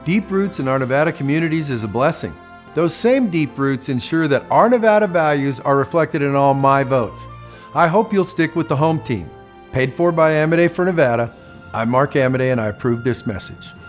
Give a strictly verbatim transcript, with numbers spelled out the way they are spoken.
Deep roots in our Nevada communities is a blessing. Those same deep roots ensure that our Nevada values are reflected in all my votes. I hope you'll stick with the home team. Paid for by Amodei for Nevada, I'm Mark Amodei and I approve this message.